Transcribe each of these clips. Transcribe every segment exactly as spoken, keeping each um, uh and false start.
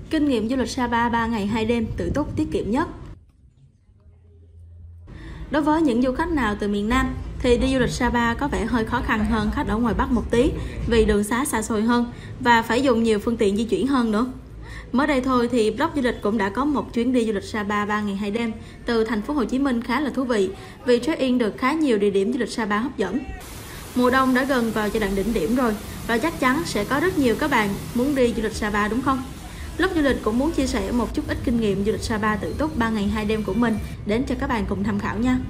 Kinh nghiệm du lịch Sapa ba ngày hai đêm tự túc tiết kiệm nhất. Đối với những du khách nào từ miền Nam thì đi du lịch Sapa có vẻ hơi khó khăn hơn khách ở ngoài Bắc một tí vì đường xá xa xôi hơn và phải dùng nhiều phương tiện di chuyển hơn nữa. Mới đây thôi thì blog du lịch cũng đã có một chuyến đi du lịch Sapa ba ngày hai đêm từ thành phố Hồ Chí Minh khá là thú vị vì check-in được khá nhiều địa điểm du lịch Sapa hấp dẫn. Mùa đông đã gần vào giai đoạn đỉnh điểm rồi và chắc chắn sẽ có rất nhiều các bạn muốn đi du lịch Sapa đúng không? Blog du lịch cũng muốn chia sẻ một chút ít kinh nghiệm du lịch Sapa tự túc ba ngày hai đêm của mình đến cho các bạn cùng tham khảo nha.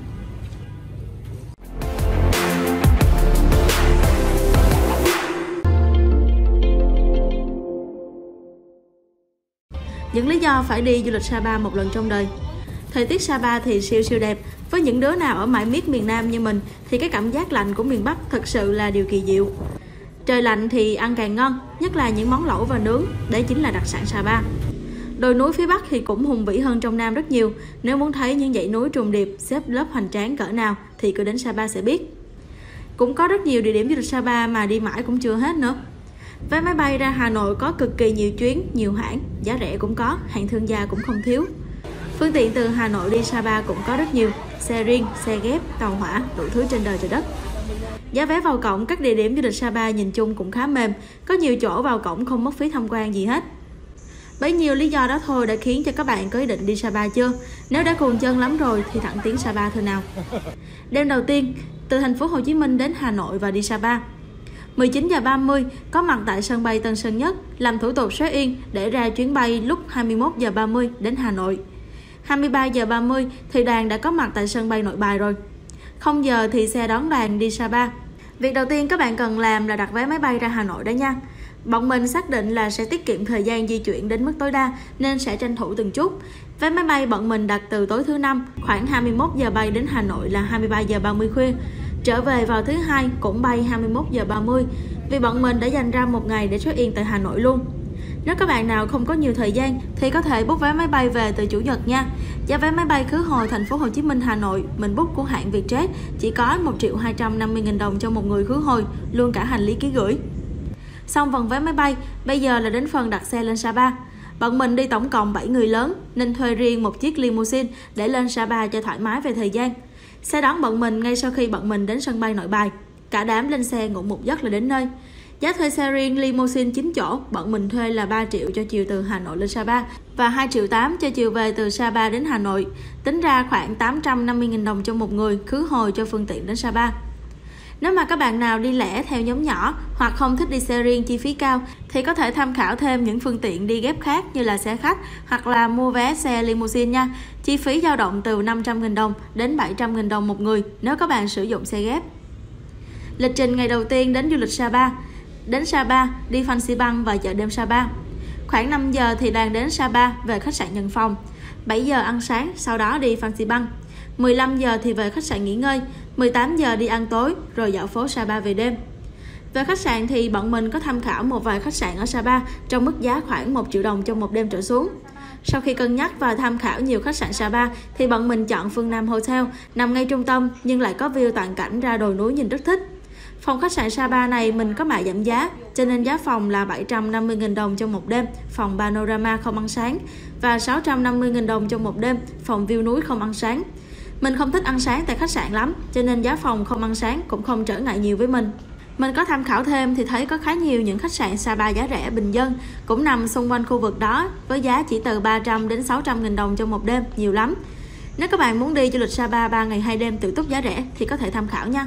Những lý do phải đi du lịch Sapa một lần trong đời. Thời tiết Sapa thì siêu siêu đẹp. Với những đứa nào ở mãi miết miền Nam như mình thì cái cảm giác lạnh của miền Bắc thật sự là điều kỳ diệu. Trời lạnh thì ăn càng ngon, nhất là những món lẩu và nướng, đấy chính là đặc sản Sapa. Đồi núi phía Bắc thì cũng hùng vĩ hơn trong Nam rất nhiều. Nếu muốn thấy những dãy núi trùng điệp xếp lớp hoành tráng cỡ nào thì cứ đến Sapa sẽ biết. Cũng có rất nhiều địa điểm du lịch Sapa mà đi mãi cũng chưa hết nữa. Vé máy bay ra Hà Nội có cực kỳ nhiều chuyến, nhiều hãng, giá rẻ cũng có, hạng thương gia cũng không thiếu. Phương tiện từ Hà Nội đi Sapa cũng có rất nhiều, xe riêng, xe ghép, tàu hỏa, đủ thứ trên đời trời đất. Giá vé vào cổng các địa điểm du lịch Sapa nhìn chung cũng khá mềm, có nhiều chỗ vào cổng không mất phí tham quan gì hết. Bấy nhiêu lý do đó thôi đã khiến cho các bạn có ý định đi Sapa chưa? Nếu đã cuồng chân lắm rồi thì thẳng tiến Sapa thôi nào. Đêm đầu tiên, từ thành phố Hồ Chí Minh đến Hà Nội và đi Sapa. mười chín giờ ba mươi có mặt tại sân bay Tân Sơn Nhất, làm thủ tục check-in để ra chuyến bay lúc hai mươi mốt giờ ba mươi đến Hà Nội. hai mươi ba giờ ba mươi thì đoàn đã có mặt tại sân bay Nội Bài rồi. không giờ thì xe đón đoàn đi Sapa. Việc đầu tiên các bạn cần làm là đặt vé máy bay ra Hà Nội đó nha. Bọn mình xác định là sẽ tiết kiệm thời gian di chuyển đến mức tối đa nên sẽ tranh thủ từng chút. Vé máy bay bọn mình đặt từ tối thứ năm, khoảng hai mươi mốt giờ bay đến Hà Nội là hai mươi ba giờ ba mươi khuya. Trở về vào thứ hai cũng bay hai mươi mốt giờ ba mươi vì bọn mình đã dành ra một ngày để check-in tại Hà Nội luôn. Nếu các bạn nào không có nhiều thời gian thì có thể book vé máy bay về từ Chủ nhật nha. Giá vé máy bay khứ hồi thành phố Hồ Chí Minh Hà Nội mình book của hãng Vietjet chỉ có một triệu hai trăm năm mươi nghìn đồng cho một người khứ hồi, luôn cả hành lý ký gửi. Xong phần vé máy bay, bây giờ là đến phần đặt xe lên Sapa. Bọn mình đi tổng cộng bảy người lớn nên thuê riêng một chiếc limousine để lên Sapa cho thoải mái về thời gian. Xe đón bọn mình ngay sau khi bọn mình đến sân bay Nội Bài. Cả đám lên xe ngủ một giấc là đến nơi. Giá thuê xe riêng limousine chín chỗ, bọn mình thuê là ba triệu cho chiều từ Hà Nội lên Sapa và hai triệu tám cho chiều về từ Sapa đến Hà Nội. Tính ra khoảng tám trăm năm mươi nghìn đồng cho một người khứ hồi cho phương tiện đến Sapa. Nếu mà các bạn nào đi lẻ theo nhóm nhỏ hoặc không thích đi xe riêng chi phí cao thì có thể tham khảo thêm những phương tiện đi ghép khác như là xe khách hoặc là mua vé xe limousine nha. Chi phí dao động từ năm trăm nghìn đồng đến bảy trăm nghìn đồng một người nếu các bạn sử dụng xe ghép. Lịch trình ngày đầu tiên đến du lịch Sapa. Đến Sapa, đi Phan Xipang và chợ đêm Sapa. Khoảng năm giờ thì đoàn đến Sapa về khách sạn nhận phòng. bảy giờ ăn sáng, sau đó đi Phan Xipang. mười lăm giờ thì về khách sạn nghỉ ngơi. mười tám giờ đi ăn tối rồi dạo phố Sapa về đêm. Về khách sạn thì bọn mình có tham khảo một vài khách sạn ở Sapa trong mức giá khoảng một triệu đồng trong một đêm trở xuống. Sau khi cân nhắc và tham khảo nhiều khách sạn Sapa thì bọn mình chọn Phương Nam Hotel, nằm ngay trung tâm nhưng lại có view toàn cảnh ra đồi núi nhìn rất thích. Phòng khách sạn Sapa này mình có mại giảm giá cho nên giá phòng là bảy trăm năm mươi nghìn đồng trong một đêm, phòng panorama không ăn sáng và sáu trăm năm mươi nghìn đồng trong một đêm, phòng view núi không ăn sáng. Mình không thích ăn sáng tại khách sạn lắm cho nên giá phòng không ăn sáng cũng không trở ngại nhiều với mình. Mình có tham khảo thêm thì thấy có khá nhiều những khách sạn Sapa giá rẻ bình dân cũng nằm xung quanh khu vực đó với giá chỉ từ ba trăm đến sáu trăm nghìn đồng trong một đêm, nhiều lắm. Nếu các bạn muốn đi du lịch Sapa ba ngày hai đêm tự túc giá rẻ thì có thể tham khảo nha.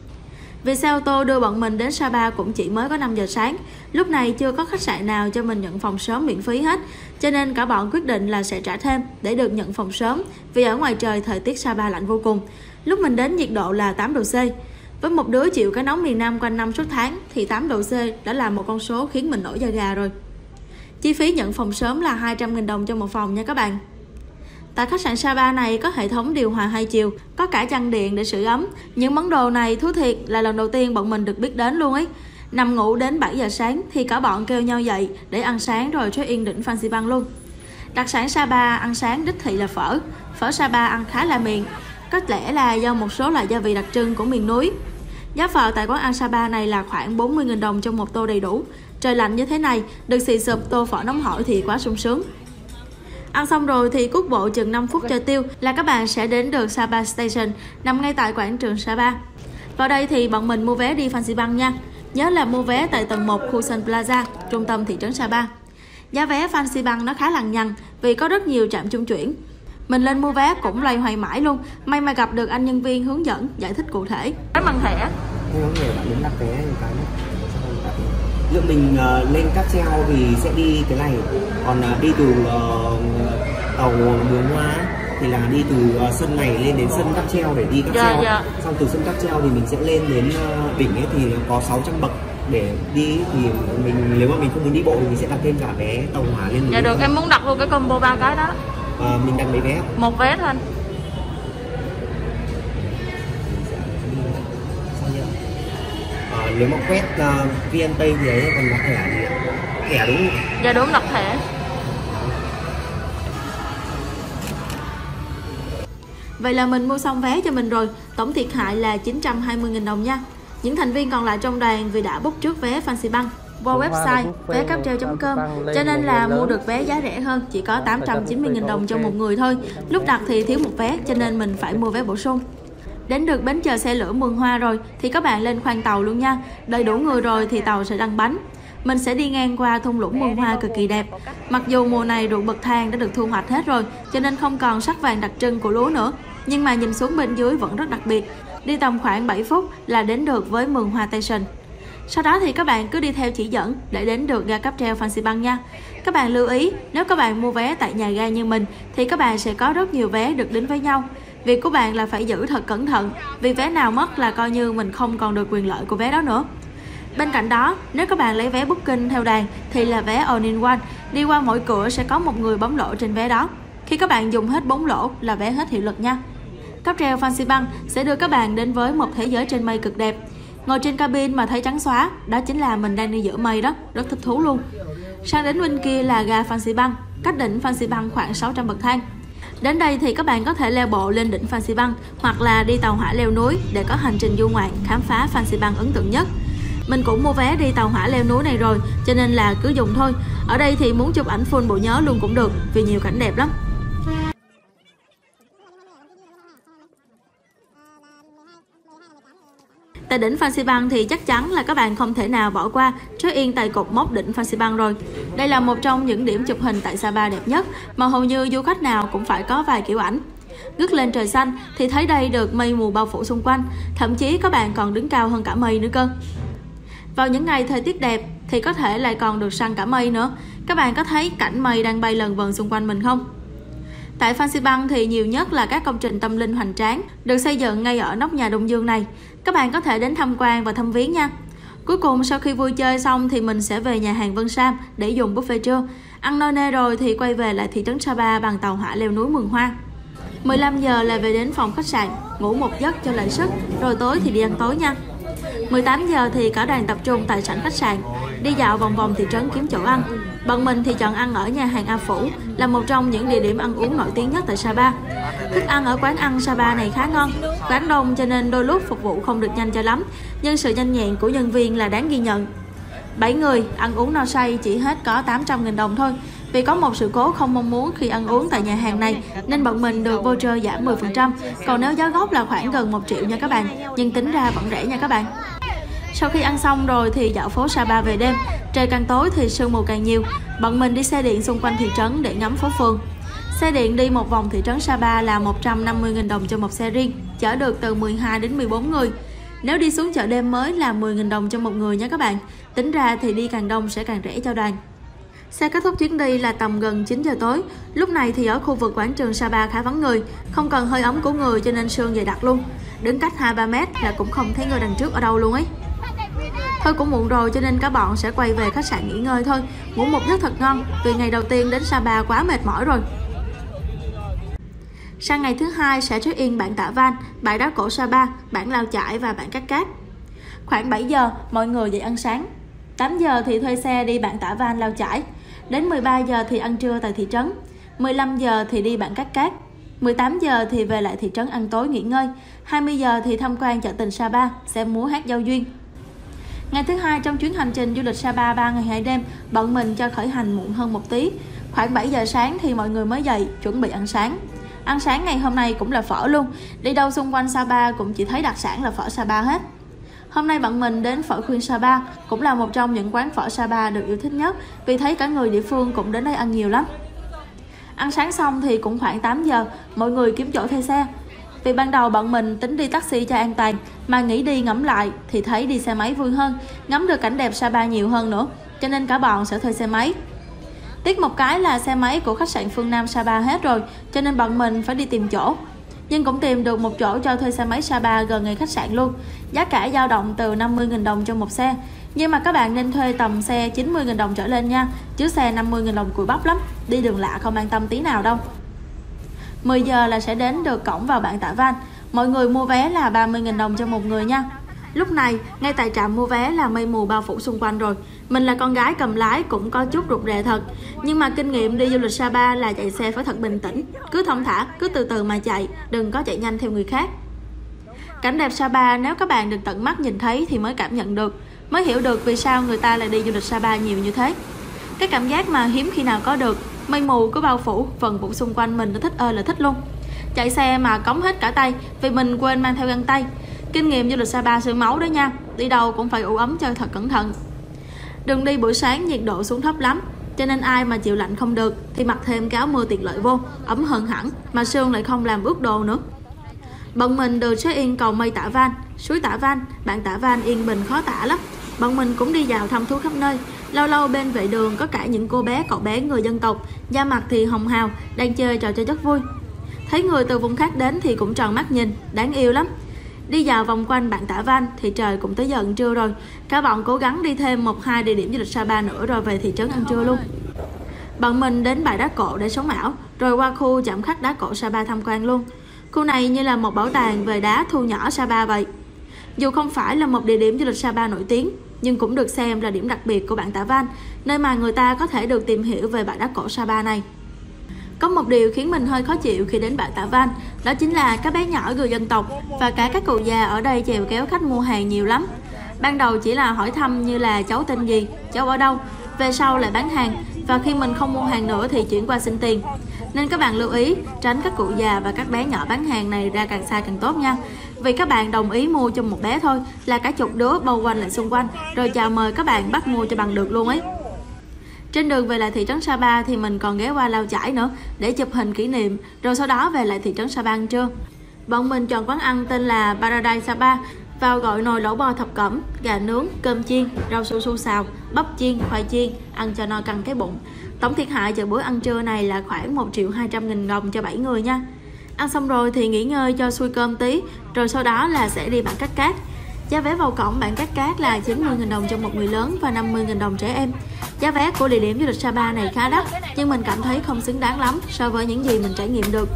Vì xe ô tô đưa bọn mình đến Sapa cũng chỉ mới có năm giờ sáng, lúc này chưa có khách sạn nào cho mình nhận phòng sớm miễn phí hết, cho nên cả bọn quyết định là sẽ trả thêm để được nhận phòng sớm vì ở ngoài trời thời tiết Sapa lạnh vô cùng. Lúc mình đến nhiệt độ là tám độ C. Với một đứa chịu cái nóng miền Nam quanh năm suốt tháng thì tám độ C đã là một con số khiến mình nổi da gà rồi. Chi phí nhận phòng sớm là hai trăm nghìn đồng cho một phòng nha các bạn. Tại khách sạn Sapa này có hệ thống điều hòa hai chiều, có cả chăn điện để sưởi ấm. Những món đồ này thú thiệt là lần đầu tiên bọn mình được biết đến luôn ấy. Nằm ngủ đến bảy giờ sáng thì cả bọn kêu nhau dậy để ăn sáng rồi check-in đỉnh Phan Xipang luôn. Đặc sản Sapa ăn sáng đích thị là phở. Phở Sapa ăn khá là miền, có lẽ là do một số loại gia vị đặc trưng của miền núi. Giá phở tại quán ăn Sapa này là khoảng bốn mươi nghìn đồng trong một tô đầy đủ. Trời lạnh như thế này, được xì sụp tô phở nóng hổi thì quá sung sướng. Ăn xong rồi thì cuốc bộ chừng năm phút cho tiêu là các bạn sẽ đến được Sapa Station, nằm ngay tại quảng trường Sapa. Vào đây thì bọn mình mua vé đi Fansipan nha. Nhớ là mua vé tại tầng một khu Sun Plaza, trung tâm thị trấn Sapa. Giá vé Fansipan nó khá lằng nhằng vì có rất nhiều trạm trung chuyển. Mình lên mua vé cũng loay hoay mãi luôn, may mà gặp được anh nhân viên hướng dẫn giải thích cụ thể. Vé bằng thẻ. Không thể bạn đến đặt vé cái Liệu mình uh, lên cáp treo thì sẽ đi cái này, còn uh, đi từ uh, tàu đường hoa thì là đi từ uh, sân này lên đến sân cáp treo để đi cáp dạ, treo. Dạ. Xong từ sân cáp treo thì mình sẽ lên đến uh, đỉnh ấy thì nó có sáu trăm bậc để đi, thì mình nếu mà mình không muốn đi bộ thì mình sẽ đặt thêm cả vé tàu hỏa lên. Dạ được, em muốn đặt luôn cái combo ba cái đó. Uh, mình đặt mấy vé? Một vé thôi. À, nếu mà quét uh, VNPay thì ấy còn đặt thẻ gì ạ? Thẻ đúng không? Dạ đúng, đặt thẻ. Vậy là mình mua xong vé cho mình rồi, tổng thiệt hại là chín trăm hai mươi nghìn đồng nha. Những thành viên còn lại trong đoàn vì đã book trước vé Fansipan qua website vé cáp treo chấm com cho nên là mua được vé giá rẻ hơn, chỉ có tám trăm chín mươi nghìn đồng cho một người thôi. Lúc đặt thì thiếu một vé cho nên mình phải mua vé bổ sung. Đến được bến chờ xe lửa Mường Hoa rồi thì các bạn lên khoang tàu luôn nha. Đợi đủ người rồi thì tàu sẽ lăn bánh. Mình sẽ đi ngang qua thung lũng Mường Hoa cực kỳ đẹp. Mặc dù mùa này ruộng bậc thang đã được thu hoạch hết rồi cho nên không còn sắc vàng đặc trưng của lúa nữa, nhưng mà nhìn xuống bên dưới vẫn rất đặc biệt. Đi tầm khoảng bảy phút là đến được với Mường Hoa Station. Sau đó thì các bạn cứ đi theo chỉ dẫn để đến được ga cáp treo Fansipan nha. Các bạn lưu ý, nếu các bạn mua vé tại nhà ga như mình thì các bạn sẽ có rất nhiều vé được đến với nhau. Việc của bạn là phải giữ thật cẩn thận, vì vé nào mất là coi như mình không còn được quyền lợi của vé đó nữa. Bên cạnh đó, nếu các bạn lấy vé booking theo đoàn thì là vé all in one, đi qua mỗi cửa sẽ có một người bấm lỗ trên vé đó. Khi các bạn dùng hết bốn lỗ là vé hết hiệu lực nha. Cáp treo Fansipan sẽ đưa các bạn đến với một thế giới trên mây cực đẹp. Ngồi trên cabin mà thấy trắng xóa, đó chính là mình đang đi giữa mây đó, rất thích thú luôn. Sang đến bên kia là ga Fansipan, cách đỉnh Fansipan khoảng sáu trăm bậc thang. Đến đây thì các bạn có thể leo bộ lên đỉnh Fansipan hoặc là đi tàu hỏa leo núi để có hành trình du ngoạn khám phá Fansipan ấn tượng nhất. Mình cũng mua vé đi tàu hỏa leo núi này rồi cho nên là cứ dùng thôi. Ở đây thì muốn chụp ảnh full bộ nhớ luôn cũng được vì nhiều cảnh đẹp lắm. Tại đỉnh Fansipan thì chắc chắn là các bạn không thể nào bỏ qua check-in tại cột mốc đỉnh Fansipan rồi. Đây là một trong những điểm chụp hình tại Sapa đẹp nhất mà hầu như du khách nào cũng phải có vài kiểu ảnh. Ngước lên trời xanh thì thấy đây được mây mù bao phủ xung quanh, thậm chí các bạn còn đứng cao hơn cả mây nữa cơ. Vào những ngày thời tiết đẹp thì có thể lại còn được săn cả mây nữa. Các bạn có thấy cảnh mây đang bay lờn vờn xung quanh mình không? Tại Fansipan thì nhiều nhất là các công trình tâm linh hoành tráng được xây dựng ngay ở nóc nhà Đông Dương này. Các bạn có thể đến tham quan và thăm viếng nha. Cuối cùng sau khi vui chơi xong thì mình sẽ về nhà hàng Vân Sam để dùng buffet trưa. Ăn no nê rồi thì quay về lại thị trấn Sapa bằng tàu hỏa leo núi Mường Hoa. mười lăm giờ là về đến phòng khách sạn, ngủ một giấc cho lại sức, rồi tối thì đi ăn tối nha. mười tám giờ thì cả đoàn tập trung tại sảnh khách sạn, đi dạo vòng vòng thị trấn kiếm chỗ ăn. Bọn mình thì chọn ăn ở nhà hàng A Phủ, là một trong những địa điểm ăn uống nổi tiếng nhất tại Sapa. Thức ăn ở quán ăn Sapa này khá ngon, quán đông cho nên đôi lúc phục vụ không được nhanh cho lắm, nhưng sự nhanh nhẹn của nhân viên là đáng ghi nhận. bảy người ăn uống no say chỉ hết có tám trăm nghìn đồng thôi. Vì có một sự cố không mong muốn khi ăn uống tại nhà hàng này nên bọn mình được voucher giảm mười phần trăm, còn nếu giá gốc là khoảng gần một triệu nha các bạn, nhưng tính ra vẫn rẻ nha các bạn. Sau khi ăn xong rồi thì dạo phố Sapa về đêm, trời càng tối thì sương mù càng nhiều. Bọn mình đi xe điện xung quanh thị trấn để ngắm phố phường. Xe điện đi một vòng thị trấn Sapa là một trăm năm mươi nghìn đồng cho một xe riêng, chở được từ mười hai đến mười bốn người. Nếu đi xuống chợ đêm mới là mười nghìn đồng cho một người nha các bạn. Tính ra thì đi càng đông sẽ càng rẻ cho đoàn. Xe kết thúc chuyến đi là tầm gần chín giờ tối. Lúc này thì ở khu vực quảng trường Sapa khá vắng người, không cần hơi ấm của người cho nên sương dày đặc luôn. Đứng cách hai ba mét là cũng không thấy người đằng trước ở đâu luôn ấy. Thôi cũng muộn rồi cho nên cả bọn sẽ quay về khách sạn nghỉ ngơi thôi, ngủ một giấc thật ngon vì ngày đầu tiên đến Sapa quá mệt mỏi rồi. Sang ngày thứ hai sẽ check in bản Tạ Văn, bãi đá cổ Sapa, bản Lao Chải và bản Cát Cát. Khoảng bảy giờ mọi người dậy ăn sáng. tám giờ thì thuê xe đi bản Tạ Văn Lao Chải. Đến mười ba giờ thì ăn trưa tại thị trấn. mười lăm giờ thì đi bản Cát Cát. mười tám giờ thì về lại thị trấn ăn tối nghỉ ngơi. hai mươi giờ thì tham quan chợ tình Sapa, xem múa hát giao duyên. Ngày thứ hai trong chuyến hành trình du lịch Sapa ba ngày hai đêm, bọn mình cho khởi hành muộn hơn một tí. Khoảng bảy giờ sáng thì mọi người mới dậy, chuẩn bị ăn sáng. Ăn sáng ngày hôm nay cũng là phở luôn. Đi đâu xung quanh Sapa cũng chỉ thấy đặc sản là phở Sapa hết. Hôm nay bọn mình đến phở Khuyên Sapa, cũng là một trong những quán phở Sapa được yêu thích nhất, vì thấy cả người địa phương cũng đến đây ăn nhiều lắm. Ăn sáng xong thì cũng khoảng tám giờ, mọi người kiếm chỗ thuê xe. Vì ban đầu bọn mình tính đi taxi cho an toàn, mà nghĩ đi ngẫm lại thì thấy đi xe máy vui hơn, ngắm được cảnh đẹp Sapa nhiều hơn nữa, cho nên cả bọn sẽ thuê xe máy. Tiếc một cái là xe máy của khách sạn Phương Nam Sapa hết rồi, cho nên bọn mình phải đi tìm chỗ. Nhưng cũng tìm được một chỗ cho thuê xe máy Sapa gần ngay khách sạn luôn. Giá cả dao động từ năm mươi nghìn đồng cho một xe. Nhưng mà các bạn nên thuê tầm xe chín mươi nghìn đồng trở lên nha, chứ xe năm mươi nghìn đồng cùi bắp lắm, đi đường lạ không an tâm tí nào đâu. mười giờ là sẽ đến được cổng vào Bản Tả Văn. Mọi người mua vé là ba mươi nghìn đồng cho một người nha. Lúc này, ngay tại trạm mua vé là mây mù bao phủ xung quanh rồi. Mình là con gái cầm lái cũng có chút rụt rè thật. Nhưng mà kinh nghiệm đi du lịch Sapa là chạy xe phải thật bình tĩnh. Cứ thong thả, cứ từ từ mà chạy, đừng có chạy nhanh theo người khác. Cảnh đẹp Sapa nếu các bạn được tận mắt nhìn thấy thì mới cảm nhận được, mới hiểu được vì sao người ta lại đi du lịch Sapa nhiều như thế. Cái cảm giác mà hiếm khi nào có được. Mây mù cứ bao phủ, phần phủ xung quanh mình nó thích ơi là thích luôn. Chạy xe mà cống hết cả tay vì mình quên mang theo găng tay. Kinh nghiệm du lịch Sapa sương máu đó nha, đi đâu cũng phải ủ ấm cho thật cẩn thận. Đường đi buổi sáng nhiệt độ xuống thấp lắm, cho nên ai mà chịu lạnh không được thì mặc thêm cái áo mưa tiện lợi vô, ấm hơn hẳn, mà sương lại không làm ướt đồ nữa. Bọn mình được check in cầu mây Tả Văn, suối Tả Văn, Bản Tả Văn yên bình khó tả lắm. Bọn mình cũng đi vào thăm thú khắp nơi. Lâu lâu bên vệ đường có cả những cô bé cậu bé người dân tộc, da mặt thì hồng hào, đang chơi trò chơi rất vui. Thấy người từ vùng khác đến thì cũng tròn mắt nhìn, đáng yêu lắm. Đi vào vòng quanh Bản Tả Văn thì trời cũng tới giờ ăn trưa rồi. Cả bọn cố gắng đi thêm một hai địa điểm du lịch Sapa nữa rồi về thị trấn ăn trưa luôn. Bọn mình đến bãi đá cổ để sống ảo, rồi qua khu chạm khắc đá cổ Sapa tham quan luôn. Khu này như là một bảo tàng về đá thu nhỏ Sapa vậy. Dù không phải là một địa điểm du lịch Sapa nổi tiếng, nhưng cũng được xem là điểm đặc biệt của Bản Tả Văn, nơi mà người ta có thể được tìm hiểu về bãi đá cổ Sapa này. Có một điều khiến mình hơi khó chịu khi đến Bản Tả Văn, đó chính là các bé nhỏ người dân tộc và cả các cụ già ở đây chèo kéo khách mua hàng nhiều lắm. Ban đầu chỉ là hỏi thăm như là cháu tên gì, cháu ở đâu, về sau lại bán hàng, và khi mình không mua hàng nữa thì chuyển qua xin tiền. Nên các bạn lưu ý tránh các cụ già và các bé nhỏ bán hàng này ra càng xa càng tốt nha. Vì các bạn đồng ý mua cho một bé thôi là cả chục đứa bao quanh lại xung quanh, rồi chào mời các bạn bắt mua cho bằng được luôn ấy. Trên đường về lại thị trấn Sapa thì mình còn ghé qua Lao Chải nữa để chụp hình kỷ niệm, rồi sau đó về lại thị trấn Sapa ăn trưa. Bọn mình chọn quán ăn tên là Paradise Sapa, vào gọi nồi lẩu bò thập cẩm, gà nướng, cơm chiên, rau su su xào, bắp chiên, khoai chiên, ăn cho no căng cái bụng. Tổng thiệt hại cho bữa ăn trưa này là khoảng một triệu hai trăm nghìn đồng cho bảy người nha. Ăn xong rồi thì nghỉ ngơi cho xuôi cơm tí, rồi sau đó là sẽ đi Bản Cát Cát. Giá vé vào cổng Bản Cát Cát là chín mươi nghìn đồng cho một người lớn và năm mươi nghìn đồng trẻ em. Giá vé của địa điểm du lịch Sapa này khá đắt, nhưng mình cảm thấy không xứng đáng lắm so với những gì mình trải nghiệm được.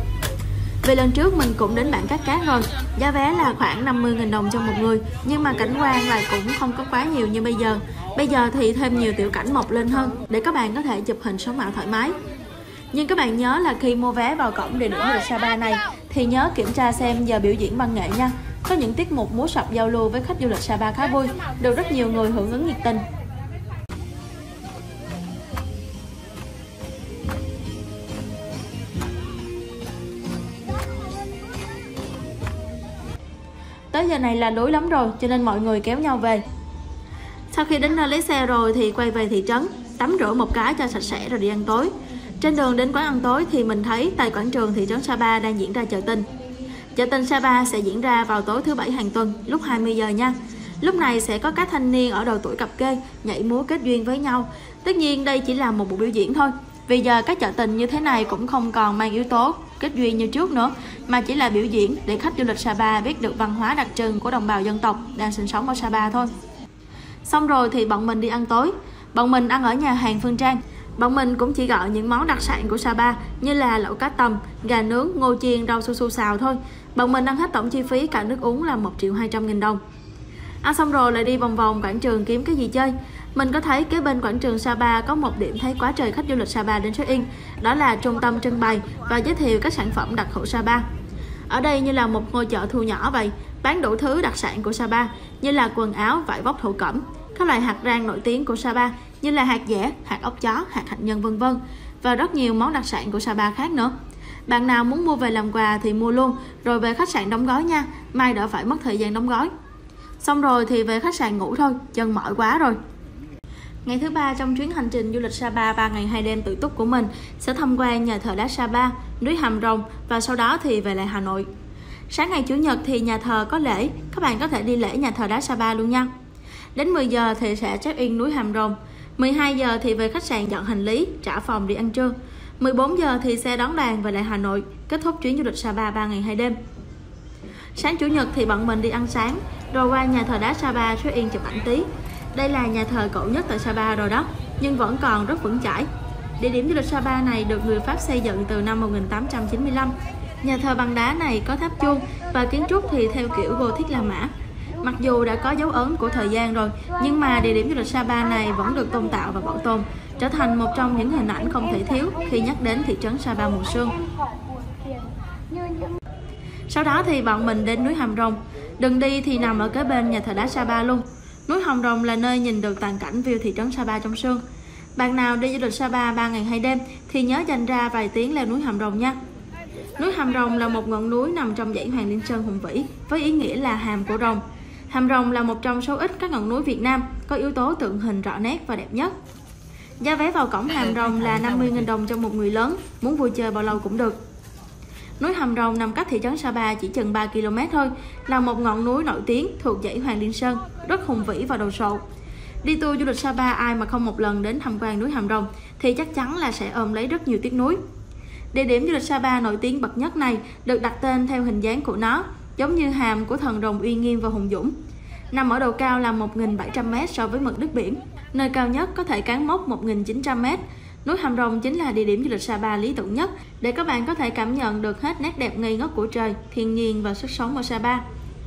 Vì lần trước mình cũng đến Bản Cát Cát rồi, giá vé là khoảng năm mươi nghìn đồng cho một người, nhưng mà cảnh quan lại cũng không có quá nhiều như bây giờ. Bây giờ thì thêm nhiều tiểu cảnh mọc lên hơn để các bạn có thể chụp hình sống ảo thoải mái. Nhưng các bạn nhớ là khi mua vé vào cổng địa điểm du lịch Sapa này thì nhớ kiểm tra xem giờ biểu diễn văn nghệ nha. Có những tiết mục múa sập giao lưu với khách du lịch Sapa khá vui, được rất nhiều người hưởng ứng nhiệt tình. Tới giờ này là đuối lắm rồi, cho nên mọi người kéo nhau về. Sau khi đến nơi lấy xe rồi thì quay về thị trấn, tắm rửa một cái cho sạch sẽ rồi đi ăn tối. Trên đường đến quán ăn tối thì mình thấy tại quảng trường thị trấn Sapa đang diễn ra chợ Tình. Chợ Tình Sapa sẽ diễn ra vào tối thứ bảy hàng tuần lúc hai mươi giờ nha. Lúc này sẽ có các thanh niên ở độ tuổi cặp kê nhảy múa kết duyên với nhau. Tất nhiên đây chỉ là một buổi biểu diễn thôi. Vì giờ các chợ tình như thế này cũng không còn mang yếu tố kết duyên như trước nữa, mà chỉ là biểu diễn để khách du lịch Sapa biết được văn hóa đặc trưng của đồng bào dân tộc đang sinh sống ở Sapa thôi. Xong rồi thì bọn mình đi ăn tối. Bọn mình ăn ở nhà hàng Phương Trang. Bọn mình cũng chỉ gọi những món đặc sản của Sapa như là lẩu cá tầm, gà nướng, ngô chiên, rau su su xào thôi. Bọn mình ăn hết tổng chi phí cả nước uống là một triệu hai trăm nghìn đồng. Ăn xong rồi lại đi vòng vòng quảng trường kiếm cái gì chơi. Mình có thấy kế bên quảng trường Sapa có một điểm thấy quá trời khách du lịch Sapa đến check-in, đó là trung tâm trưng bày và giới thiệu các sản phẩm đặc hữu Sapa. Ở đây như là một ngôi chợ thu nhỏ vậy, bán đủ thứ đặc sản của Sapa như là quần áo, vải vóc thổ cẩm, các loại hạt rang nổi tiếng của Sapa như là hạt dẻ, hạt ốc chó, hạt hạnh nhân vân vân và rất nhiều món đặc sản của Sapa khác nữa. Bạn nào muốn mua về làm quà thì mua luôn, rồi về khách sạn đóng gói nha, mai đỡ phải mất thời gian đóng gói. Xong rồi thì về khách sạn ngủ thôi, chân mỏi quá rồi. Ngày thứ ba trong chuyến hành trình du lịch Sapa ba ngày hai đêm tự túc của mình sẽ tham quan nhà thờ đá Sapa, núi Hàm Rồng và sau đó thì về lại Hà Nội. Sáng ngày Chủ nhật thì nhà thờ có lễ, các bạn có thể đi lễ nhà thờ đá Sapa luôn nha. Đến mười giờ thì sẽ check in núi Hàm Rồng, mười hai giờ thì về khách sạn dọn hành lý, trả phòng đi ăn trưa. mười bốn giờ thì xe đón đoàn về lại Hà Nội, kết thúc chuyến du lịch Sapa ba ngày hai đêm. Sáng Chủ nhật thì bọn mình đi ăn sáng, rồi qua nhà thờ đá Sapa check in chụp ảnh tí. Đây là nhà thờ cổ nhất tại Sapa rồi đó, nhưng vẫn còn rất vững chãi. Địa điểm du lịch Sapa này được người Pháp xây dựng từ năm một nghìn tám trăm chín mươi lăm. Nhà thờ bằng đá này có tháp chuông và kiến trúc thì theo kiểu Gothic La Mã. Mặc dù đã có dấu ấn của thời gian rồi, nhưng mà địa điểm du lịch Sapa này vẫn được tôn tạo và bảo tồn, trở thành một trong những hình ảnh không thể thiếu khi nhắc đến thị trấn Sapa mùa sương. Sau đó thì bọn mình đến núi Hàm Rồng. Đường đi thì nằm ở kế bên nhà thờ đá Sapa luôn. Núi Hàm Rồng là nơi nhìn được toàn cảnh view thị trấn Sapa trong sương. Bạn nào đi du lịch Sapa ba ngày hai đêm thì nhớ dành ra vài tiếng leo núi Hàm Rồng nha. Núi Hàm Rồng là một ngọn núi nằm trong dãy Hoàng Liên Sơn hùng vĩ với ý nghĩa là hàm của rồng. Hàm Rồng là một trong số ít các ngọn núi Việt Nam có yếu tố tượng hình rõ nét và đẹp nhất. Giá vé vào cổng Hàm Rồng là năm mươi nghìn đồng cho một người lớn, muốn vui chơi bao lâu cũng được. Núi Hàm Rồng nằm cách thị trấn Sapa chỉ chừng ba ki lô mét thôi, là một ngọn núi nổi tiếng thuộc dãy Hoàng Liên Sơn, rất hùng vĩ và đồ sộ. Đi tour du lịch Sapa ai mà không một lần đến tham quan núi Hàm Rồng thì chắc chắn là sẽ ôm lấy rất nhiều tiếc nuối. Địa điểm du lịch Sapa nổi tiếng bậc nhất này được đặt tên theo hình dáng của nó, giống như hàm của thần rồng uy nghiêm và hùng dũng. Nằm ở độ cao là một nghìn bảy trăm mét so với mực nước biển, nơi cao nhất có thể cán mốc một nghìn chín trăm mét. Núi Hàm Rồng chính là địa điểm du lịch Sapa lý tưởng nhất để các bạn có thể cảm nhận được hết nét đẹp ngây ngất của trời, thiên nhiên và sức sống ở Sapa.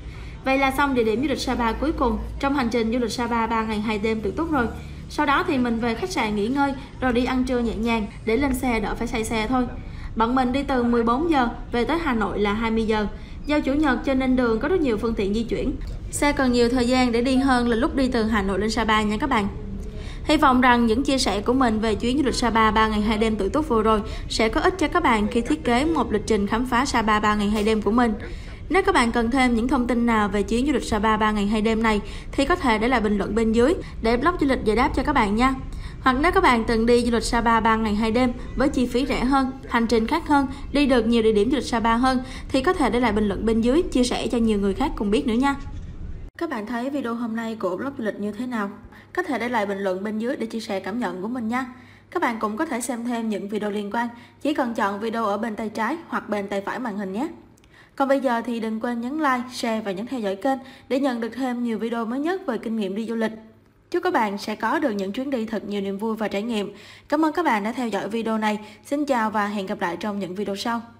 Vậy là xong địa điểm du lịch Sapa cuối cùng trong hành trình du lịch Sapa ba ngày hai đêm tự túc rồi. Sau đó thì mình về khách sạn nghỉ ngơi rồi đi ăn trưa nhẹ nhàng để lên xe đỡ phải say xe thôi. Bọn mình đi từ mười bốn giờ, về tới Hà Nội là hai mươi giờ. Do Chủ nhật cho nên đường có rất nhiều phương tiện di chuyển. Xe cần nhiều thời gian để đi hơn là lúc đi từ Hà Nội lên Sapa nha các bạn. Hy vọng rằng những chia sẻ của mình về chuyến du lịch Sapa ba ngày hai đêm tự túc vừa rồi sẽ có ích cho các bạn khi thiết kế một lịch trình khám phá Sapa ba ngày hai đêm của mình. Nếu các bạn cần thêm những thông tin nào về chuyến du lịch Sapa ba ngày hai đêm này thì có thể để lại bình luận bên dưới để blog du lịch giải đáp cho các bạn nha. Hoặc nếu các bạn từng đi du lịch Sapa ba ngày hai đêm với chi phí rẻ hơn, hành trình khác hơn, đi được nhiều địa điểm du lịch Sapa hơn thì có thể để lại bình luận bên dưới chia sẻ cho nhiều người khác cùng biết nữa nha. Các bạn thấy video hôm nay của blog du lịch như thế nào? Có thể để lại bình luận bên dưới để chia sẻ cảm nhận của mình nha. Các bạn cũng có thể xem thêm những video liên quan, chỉ cần chọn video ở bên tay trái hoặc bên tay phải màn hình nhé. Còn bây giờ thì đừng quên nhấn like, share và nhấn theo dõi kênh để nhận được thêm nhiều video mới nhất về kinh nghiệm đi du lịch. Chúc các bạn sẽ có được những chuyến đi thật nhiều niềm vui và trải nghiệm. Cảm ơn các bạn đã theo dõi video này. Xin chào và hẹn gặp lại trong những video sau.